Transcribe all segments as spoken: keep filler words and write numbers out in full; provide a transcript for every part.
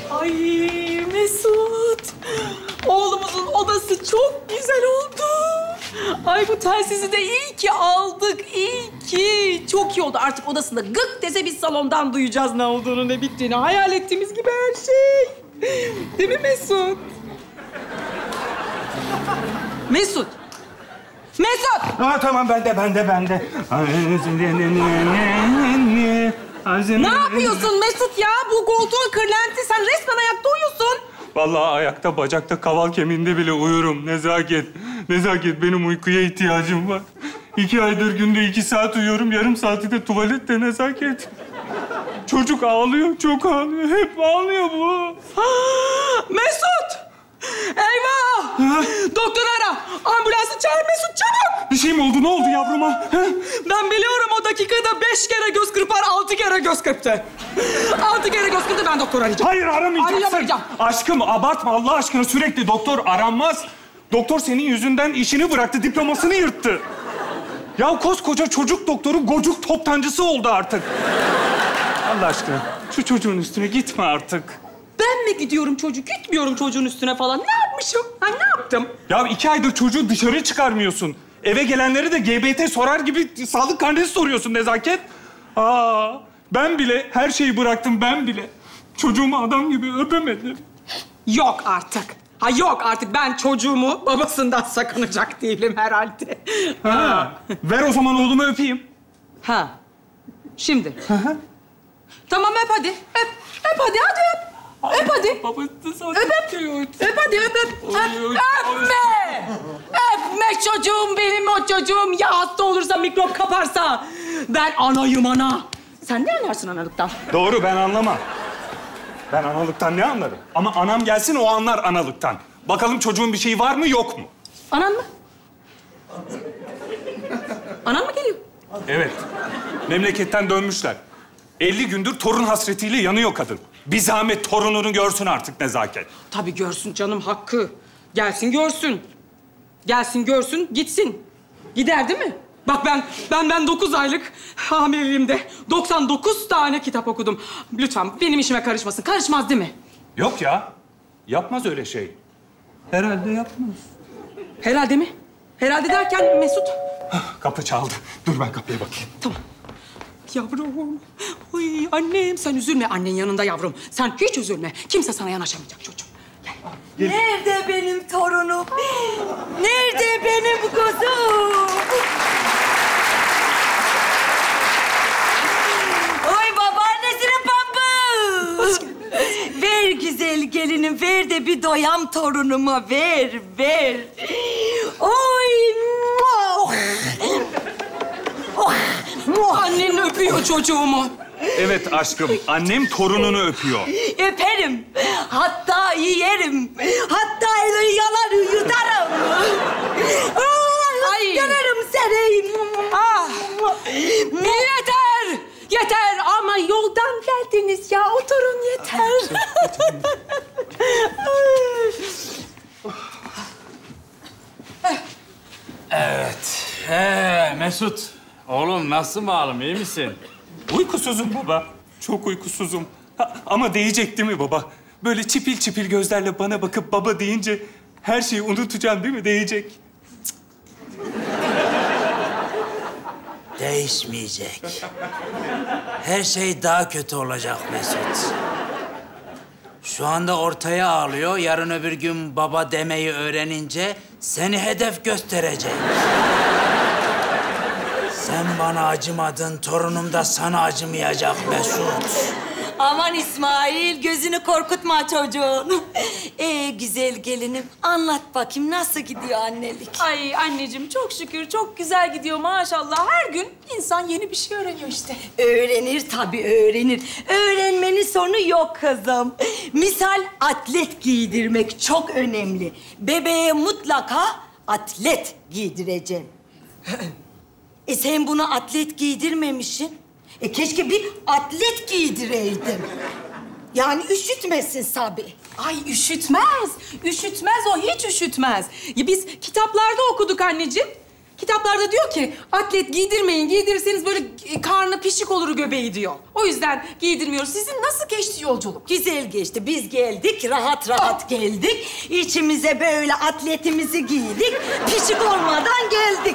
Ay Mesut. Oğlumuzun odası çok güzel oldu. Ay bu telsizi de iyi ki aldık, iyi ki. Çok iyi oldu. Artık odasında gık dese biz salondan duyacağız ne olduğunu, ne bittiğini. Hayal ettiğimiz gibi her şey. Değil mi Mesut? Mesut. Mesut! Ha tamam, ben de, ben de, ben de. Ne yapıyorsun Mesut ya? Bu koltuğun kırlenti. Sen resmen ayakta uyuyorsun. Vallahi ayakta, bacakta, kaval kemiğinde bile uyurum. Nezaket, nezaket. Benim uykuya ihtiyacım var. İki aydır günde iki saat uyuyorum. Yarım saati de tuvalette Nezaket. Çocuk ağlıyor, çok ağlıyor. Hep ağlıyor bu. Mesut! Eyvah! Ha? Doktor ara! Ambulansı çağır Mesut, çabuk! Bir şey mi oldu? Ne oldu yavruma? Ha? Ben biliyorum, o dakikada beş kere göz kırpar, altı kere göz kırptı. Altı kere göz kırptı, ben doktor arayacağım. Hayır, aramayacaksın. Arayamayacağım. Aşkım, abartma Allah aşkına. Sürekli doktor aranmaz. Doktor senin yüzünden işini bıraktı, diplomasını yırttı. Ya koskoca çocuk doktoru gocuk toptancısı oldu artık. Allah aşkına, şu çocuğun üstüne gitme artık. Ben mi gidiyorum çocuk? Gitmiyorum çocuğun üstüne falan. Ne yapmışım? Ha, ne yaptım? Ya iki aydır çocuğu dışarı çıkarmıyorsun. Eve gelenleri de G B T sorar gibi sağlık karnesi soruyorsun Nezaket. Aa, ben bile her şeyi bıraktım, ben bile. Çocuğumu adam gibi öpemedim. Yok artık. Ha yok artık. Ben çocuğumu babasından sakınacak değilim herhalde. Ha, ver o zaman oğlumu öpeyim. Ha. Şimdi. Tamam, öp hadi. Öp. Öp hadi, hadi öp. Öp hadi. Babası sana Öp, öp. Öp hadi, öp, öp. Öp, öpme. Öpme çocuğum benim, o çocuğum. Ya hasta olursa, mikrop kaparsa. Ben anayım ana. Sen ne anlarsın analıktan? Doğru, ben anlamam. Ben analıktan ne anlarım? Ama anam gelsin, o anlar analıktan. Bakalım çocuğun bir şeyi var mı, yok mu? Anan mı? Anan mı geliyor? Evet. Memleketten dönmüşler. elli gündür torun hasretiyle yanıyor kadın. Bir zahmet torununu görsün artık Nezaket. Tabii görsün canım, hakkı. Gelsin görsün. Gelsin görsün, gitsin. Gider değil mi? Bak ben, ben, ben dokuz aylık hamileliğimde doksan dokuz tane kitap okudum. Lütfen benim işime karışmasın. Karışmaz değil mi? Yok ya. Yapmaz öyle şey. Herhalde yapmaz. Herhalde mi? Herhalde derken Mesut. Kapı çaldı. Dur ben kapıya bakayım. Tamam. Yavrum. Oy annem, sen üzülme. Annen yanında yavrum. Sen hiç üzülme. Kimse sana yanaşamayacak çocuğum. Gel. Nerede benim torunum? Nerede benim kuzum? Oy babaannesinin pambı. Ver güzel gelinim, ver de bir doyam torunuma, ver, ver. Oy. Oh. Oh. Annen öpüyor çocuğumu. Evet aşkım, annem torununu öpüyor. Öperim. Hatta yerim. Hatta eli yalar yutarım. Ay. Yanarım seni. Ah! Yeter! Yeter ama yoldan geldiniz ya. Oturun yeter. Evet. Ee, Mesut. Oğlum nasıl malum, iyi misin? Uykusuzum baba. Çok uykusuzum. Ha, ama değecek değil mi baba? Böyle çipil çipil gözlerle bana bakıp baba deyince her şeyi unutacağım değil mi? Değecek. Değişmeyecek. Her şey daha kötü olacak Mesut. Şu anda ortaya ağlıyor. Yarın öbür gün baba demeyi öğrenince seni hedef gösterecek. Sen bana acımadın, torunum da sana acımayacak Mesut. Aman İsmail, gözünü korkutma çocuğun. Ee güzel gelinim, anlat bakayım nasıl gidiyor annelik? Ay anneciğim çok şükür çok güzel gidiyor maşallah. Her gün insan yeni bir şey öğreniyor işte. Öğrenir tabii, öğrenir. Öğrenmenin sonu yok kızım. Misal atlet giydirmek çok önemli. Bebeğe mutlaka atlet giydireceksin. E sen bunu atlet giydirmemişsin. E keşke bir atlet giydireydin. Yani üşütmesin Sabi. Ay üşütmez. Üşütmez o, hiç üşütmez. Ya biz kitaplarda okuduk anneciğim. Kitaplarda diyor ki atlet giydirmeyin. Giydirirseniz böyle karnı pişik olur göbeği diyor. O yüzden giydirmiyoruz. Sizin nasıl geçti yolculuk? Güzel geçti. Biz geldik, rahat rahat geldik. İçimize böyle atletimizi giydik. Pişik olmadan geldik.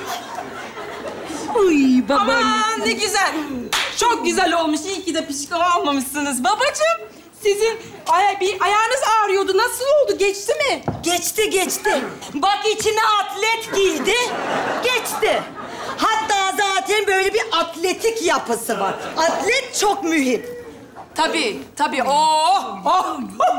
Uy babaanne. Aman ne güzel. Çok güzel olmuş. İyi ki de pişik almamışsınız babacığım. Sizin aya bir ayağınız ağrıyordu. Nasıl oldu? Geçti mi? Geçti geçti. Bak içine atlet giydi. Geçti. Hatta zaten böyle bir atletik yapısı var. Atlet çok mühim. Tabii, tabii. Oh, oh.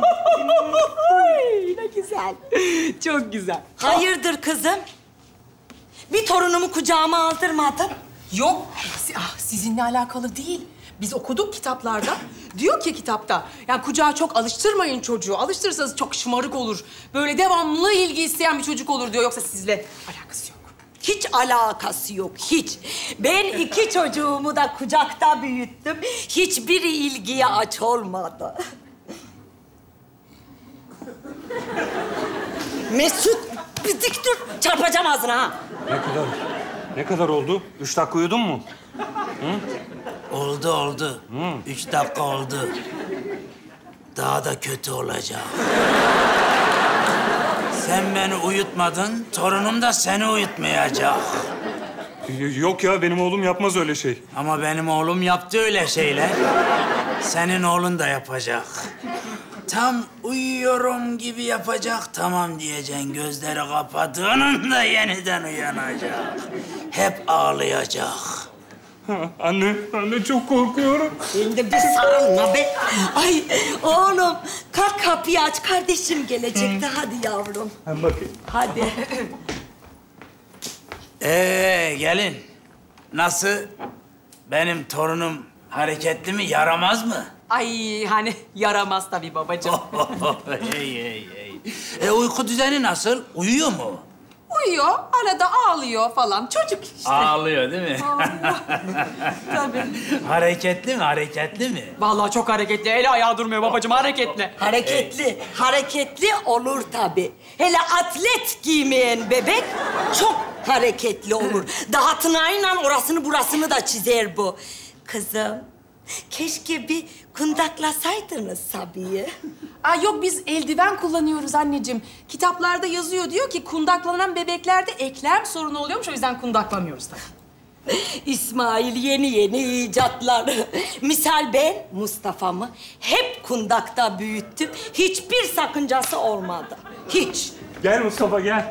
Ne güzel. Çok güzel. Hayırdır kızım? Bir torunumu kucağıma aldırmadın. Yok, si- ah, sizinle alakalı değil. Biz okuduk kitaplarda. Diyor ki kitapta, yani kucağa çok alıştırmayın çocuğu. Alıştırırsanız çok şımarık olur. Böyle devamlı ilgi isteyen bir çocuk olur diyor. Yoksa sizle alakası yok. Hiç alakası yok, hiç. Ben iki çocuğumu da kucakta büyüttüm. Hiçbiri ilgiye aç olmadı. Mesut, bir dik dur. Çarpacağım ağzına ha. Ne kadar, ne kadar oldu? Üç dakika uyudun mu? Oldu oldu. Üç dakika oldu. Daha da kötü olacak. Sen beni uyutmadın, torunum da seni uyutmayacak. Y- Yok ya, benim oğlum yapmaz öyle şey. Ama benim oğlum yaptı öyle şeyler. Senin oğlun da yapacak. Tam uyuyorum gibi yapacak, tamam diyeceksin. Gözleri kapadığında yeniden uyanacak. Hep ağlayacak. Ha, anne, anne çok korkuyorum. Şimdi bir sarılma be. Ay oğlum, kalk kapıyı aç. Kardeşim gelecekti. Hadi yavrum. Ben bakayım. Hadi. Ee gelin. Nasıl? Benim torunum hareketli mi, yaramaz mı? Ay hani yaramaz tabii babacığım. hey, hey, hey. E uyku düzeni nasıl? Uyuyor mu? Uyuyor, arada ağlıyor falan. Çocuk işte. Ağlıyor değil mi? Tabii. Hareketli mi, hareketli mi? Vallahi çok hareketli. Eli ayağı durmuyor babacığım, hareketli. Hareketli, hareketli olur tabii. Hele atlet giymeyen bebek çok hareketli olur. Daha tınayla orasını burasını da çizer bu. Kızım, keşke bir kundaklasaydınız Sabi'yi. Aa, yok biz eldiven kullanıyoruz anneciğim. Kitaplarda yazıyor diyor ki kundaklanan bebeklerde eklem sorunu oluyormuş. O yüzden kundaklamıyoruz tabii. İsmail yeni yeni icatlar. Misal ben Mustafa'mı hep kundakta büyüttüm. Hiçbir sakıncası olmadı. Hiç. Gel Mustafa, gel.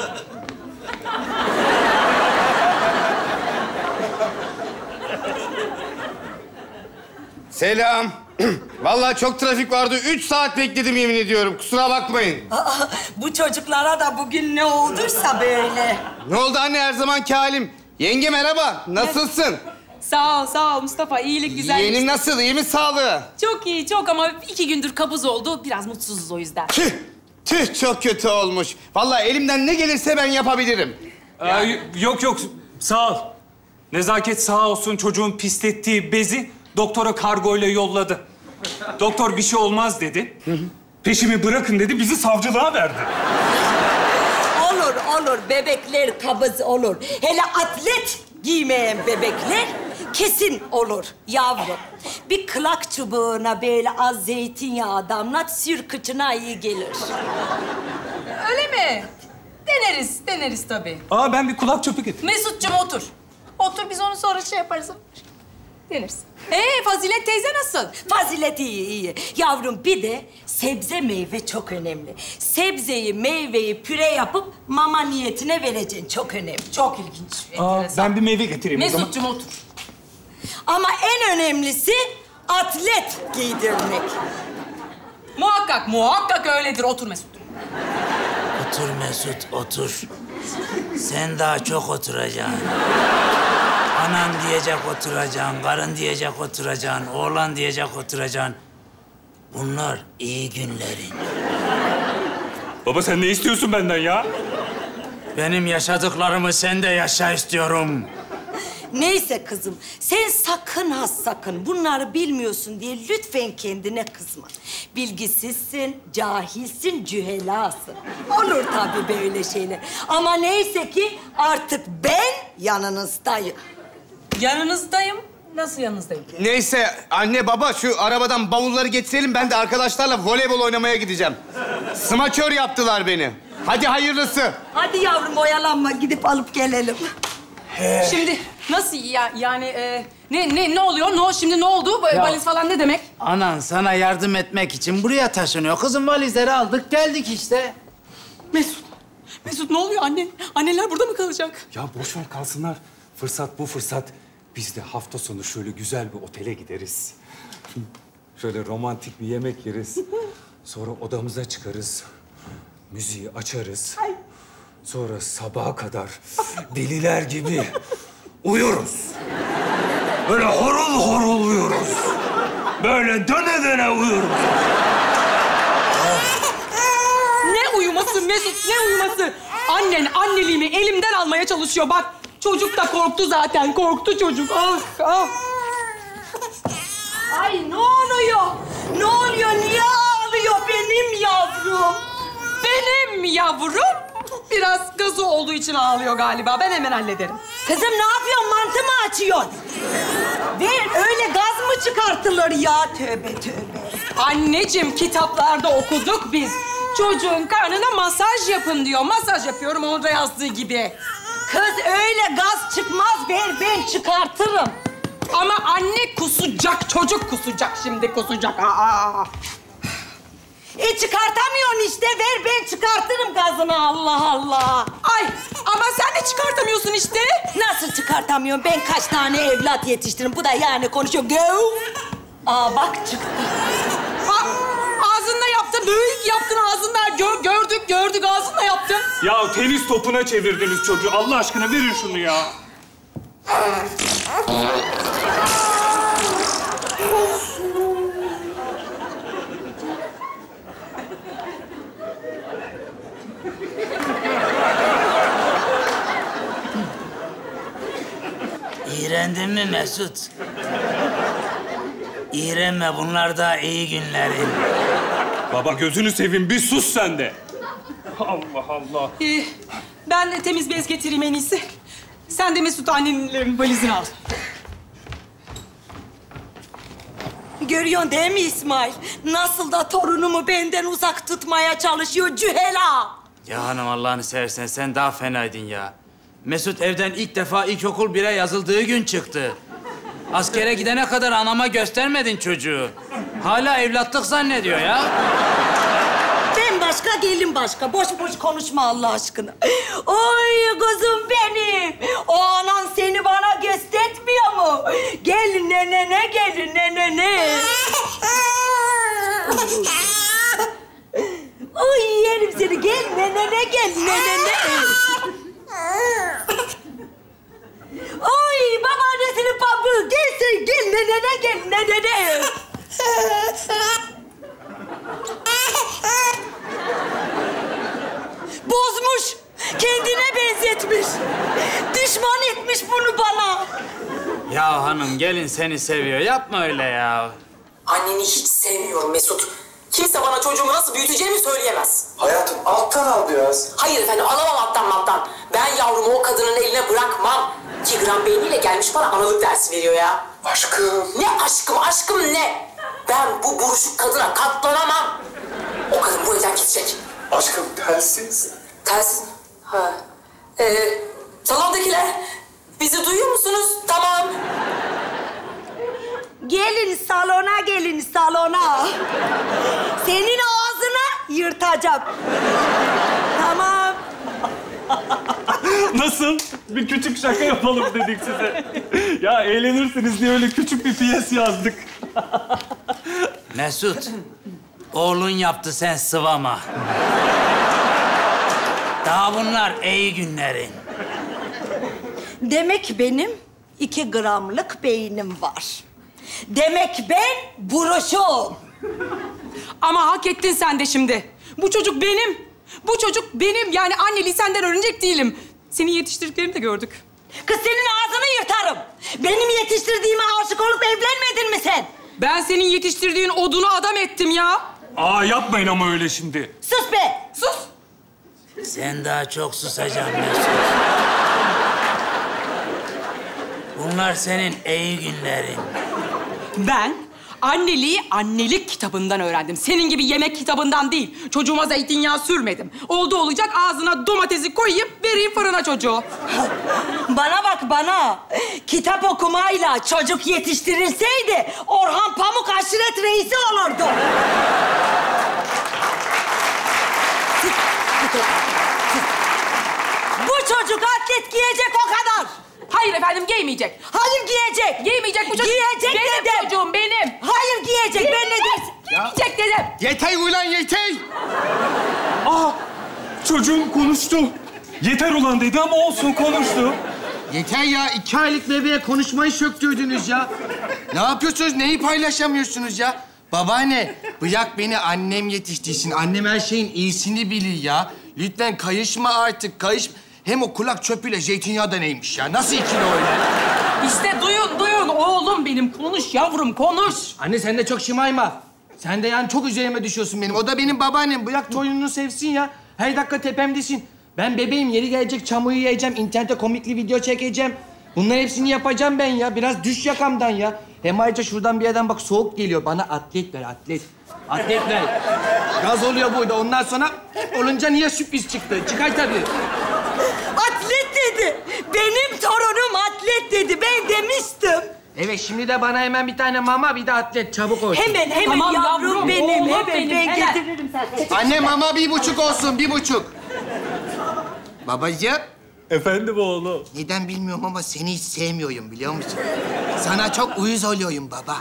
Selam. Vallahi çok trafik vardı. Üç saat bekledim yemin ediyorum. Kusura bakmayın. Aa, bu çocuklara da bugün ne olduysa böyle. Ne oldu anne, her zamanki halim? Yenge merhaba. Nasılsın? Sağ ol, sağ ol Mustafa. İyilik, güzellik. Yeğenim nasıl? İyi mi sağlığı? Çok iyi, çok ama iki gündür kabuz oldu. Biraz mutsuzuz o yüzden. Tüh. Tüh çok kötü olmuş. Vallahi elimden ne gelirse ben yapabilirim. Ee, yok yok, sağ ol. Nezaket sağ olsun, çocuğun pislettiği bezi doktora kargoyla yolladı. Doktor bir şey olmaz dedi. Peşimi bırakın dedi, bizi savcılığa verdi. Olur, olur. Bebekler kabız olur. Hele atlet giymeyen bebekler kesin olur yavrum. Bir kılak çubuğuna böyle az zeytinyağı damlat, sür kıçına iyi gelir. Öyle mi? Deneriz, deneriz tabii. Aa, ben bir kulak çöpü getirdim. Mesut'cum otur. Otur, biz onu sonra şey yaparız. Deneriz. Ee, Fazilet teyze nasıl? Fazilet iyi, iyi. Yavrum bir de sebze meyve çok önemli. Sebzeyi, meyveyi püre yapıp mama niyetine vereceksin. Çok önemli. Çok ilginç, Aa, enteresan. ben bir meyve getireyim o zaman. Mesut'cum otur. Ama en önemlisi atlet giydirmek. Muhakkak, muhakkak öyledir. Otur Mesut. Otur Mesut, otur. Sen daha çok oturacaksın. Anan diyecek oturacaksın, karın diyecek oturacaksın, oğlan diyecek oturacaksın. Bunlar iyi günlerin. Baba sen ne istiyorsun benden ya? Benim yaşadıklarımı sen de yaşa istiyorum. Neyse kızım, sen sakın ha sakın bunları bilmiyorsun diye lütfen kendine kızma. Bilgisizsin, cahilsin, cühelasın. Olur tabii böyle şeyler. Ama neyse ki artık ben yanınızdayım. Yanınızdayım. Nasıl yanınızdayım? Neyse anne baba şu arabadan bavulları getirelim. Ben de arkadaşlarla voleybol oynamaya gideceğim. Smaçör yaptılar beni. Hadi hayırlısı. Hadi yavrum oyalanma, gidip alıp gelelim. Şimdi nasıl ya, yani e, ne ne ne oluyor? Ne şimdi ne oldu? Ya- Valiz falan ne demek? Anan sana yardım etmek için buraya taşınıyor. Kızım valizleri aldık geldik işte. Mesut. Mesut ne oluyor annen? Anneler burada mı kalacak? Ya boş ver kalsınlar. Fırsat bu fırsat. Biz de hafta sonu şöyle güzel bir otele gideriz. Şöyle romantik bir yemek yeriz. Sonra odamıza çıkarız. Müziği açarız. Sonra sabaha kadar deliler gibi uyuruz. Böyle horul horul uyuruz. Böyle döne döne uyuruz. Ne uyuması Mesut, ne uyuması? Annen anneliğimi elimden almaya çalışıyor bak. Çocuk da korktu zaten, korktu çocuk. Ah, ah. Ay ne oluyor? Ne oluyor? Niye ağlıyor benim yavrum? Benim yavrum biraz gazı olduğu için ağlıyor galiba. Ben hemen hallederim. Kızım ne yapıyorsun? Mantı mı açıyorsun? Ver, öyle gaz mı çıkartılır ya? Tövbe tövbe. Anneciğim, kitaplarda okuduk biz. Çocuğun karnına masaj yapın diyor. Masaj yapıyorum orada yazdığı gibi. Kız öyle gaz çıkmaz, ver ben çıkartırım. Ama anne kusacak, çocuk kusacak şimdi kusacak. Aa. E çıkartamıyorsun işte, ver ben çıkartırım gazını, Allah Allah. Ay ama sen de çıkartamıyorsun işte. Nasıl çıkartamıyorum? Ben kaç tane evlat yetiştiririm. Bu da yani konuşuyor. Go. Aa bak çıktı. Ha, ağzında yaptın, büyük yaptın ağzında. Gör, gördük, gördük ağzında yaptın. Ya tenis topuna çevirdiniz çocuğu. Allah aşkına verin şunu ya. İğrendin mi Mesut? İğrenme, bunlar da iyi günlerin. Baba gözünü seveyim bir sus sen de. Allah Allah. Ee, ben de temiz bez getireyim en iyisi. Sen de Mesut annenlerin valizini al. Görüyorsun değil mi İsmail? Nasıl da torunumu benden uzak tutmaya çalışıyor Cühela. Ya hanım Allah'ını seversen sen daha fenaydın ya. Mesut evden ilk defa ilkokul bire yazıldığı gün çıktı. Askere gidene kadar anama göstermedin çocuğu. Hala evlatlık zannediyor ya. Ben başka, gelin başka. Boş boş konuşma Allah aşkına. Oy kızım benim. O anan seni bana göstermiyor mu? Gel nenene, gel nenene. Oy yerim seni. Gel nenene, gel nenene. Oy babaannesinin pabuğu. Gel sen, gel nenene, gel nenene. Bozmuş. Kendine benzetmiş. Düşman etmiş bunu bana. Ya hanım gelin seni seviyor. Yapma öyle ya. Anneni hiç sevmiyorum Mesut. Kimse bana çocuğumu nasıl büyüteceğimi söyleyemez. Hayatım alttan al biraz. Hayır efendim, alamam alttan alttan. Ben yavrumu o kadının eline bırakmam. İki gram beyniyle gelmiş bana analık dersi veriyor ya. Aşkım. Ne aşkım, aşkım ne? Ben bu buruşuk kadına katlanamam. O kadın bu evden gidecek. Aşkım telsiz. Ters. Ha. Ee, salondakiler, bizi duyuyor musunuz? Tamam. Gelin salona, gelin salona. Senin ağzını yırtacağım. Tamam. Nasıl? Bir küçük şaka yapalım dedik size. Ya eğlenirsiniz diye öyle küçük bir piyes yazdık. Mesut, oğlun yaptı sen sıvama. Daha bunlar iyi günlerin. Demek benim iki gramlık beynim var. Demek ben buruşum. Ama hak ettin sen de şimdi. Bu çocuk benim. Bu çocuk benim. Yani anneliği senden öğrenecek değilim. Seni yetiştirdiklerini de gördük. Kız senin ağzını yırtarım. Benim yetiştirdiğime aşık olup evlenmedin mi sen? Ben senin yetiştirdiğin odunu adam ettim ya. Aa yapmayın ama öyle şimdi. Sus be! Sus. Sen daha çok susacaksın Mesut. Bunlar senin iyi günlerin. Ben anneliği annelik kitabından öğrendim. Senin gibi yemek kitabından değil. Çocuğuma zeytinyağı sürmedim. Oldu olacak ağzına domatesi koyayım, vereyim fırına çocuğu. Bana bak bana. Kitap okumayla çocuk yetiştirilseydi Orhan Pamuk aşiret reisi olurdu. Bu çocuk atlet giyecek o kadar. Hayır efendim, giymeyecek. Hayır giyecek. Giymeyecek bu çocuk. Giyecek benim dedim. çocuğum, benim. Hayır giyecek. Ben ne dersin? Giymeyecek dedim. Yeter ulan yeter! Aa çocuğum konuştu. Yeter ulan dedi ama olsun konuştu. Yeter ya. iki aylık bebeğe konuşmayı söktürdünüz ya. Ne yapıyorsunuz? Neyi paylaşamıyorsunuz ya? Babaanne, bırak beni annem yetiştirsin. Annem her şeyin iyisini bilir ya. Lütfen kayışma artık, kayış... Hem o kulak çöpüyle zeytinyağı da neymiş ya? Nasıl ikili öyle? İşte duyun, duyun. Oğlum benim. Konuş yavrum, konuş. Anne sen de çok şımarma. Sen de yani çok üzerime düşüyorsun benim. O da benim babaannem. Bırak torununu sevsin ya. Her dakika tepemdesin. Ben bebeğim. Yeri gelecek çamuru yiyeceğim. İnternete komikli video çekeceğim. Bunların hepsini yapacağım ben ya. Biraz düş yakamdan ya. Hem ayrıca şuradan bir yerden bak soğuk geliyor. Bana atlet ver, atlet. Atlet ver. Gaz oluyor burada. Ondan sonra olunca niye sürpriz çıktı? Çıkar tabii. Atlet dedi. Benim torunum atlet dedi. Ben demiştim. Evet, şimdi de bana hemen bir tane mama, bir de atlet. Çabuk olsun. Hemen hemen Tamam yavrum, yavrum, benim. oğlum Hemen benim, ben hemen. getiririm zaten. Anne mama bir buçuk olsun, bir buçuk. Babacığım. Efendim oğlum. Neden bilmiyorum ama seni hiç sevmiyorum biliyor musun? Sana çok uyuz oluyorum baba.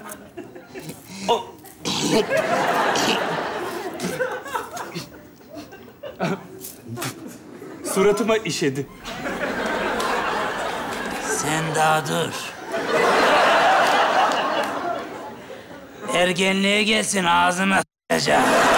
Suratıma işedi. Sen daha dur. Ergenliğe gelsin ağzına s**acağım.